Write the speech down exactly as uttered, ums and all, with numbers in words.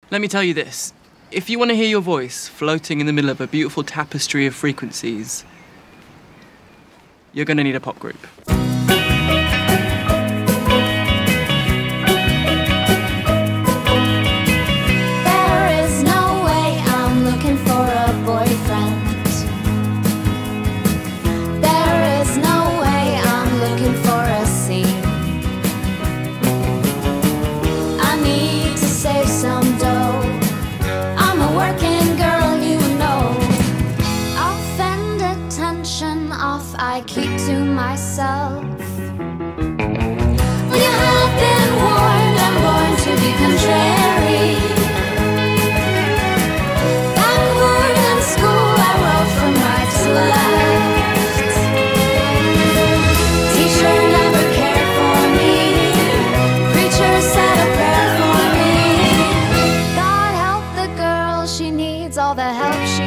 Let me tell you this. If you want to hear your voice floating in the middle of a beautiful tapestry of frequencies, you're going to need a pop group. There is no way I'm looking for a boyfriend. There is no way I'm looking for a scene. I need to save some dough. I'm a working girl, you know. I'll fend attention off, I keep to myself. Well, you have been warned, I'm born to be contrary. Backward in school, I wrote from right to left. Teacher never cared for me. Preacher said a prayer for me. God help the girl, she needs all the help she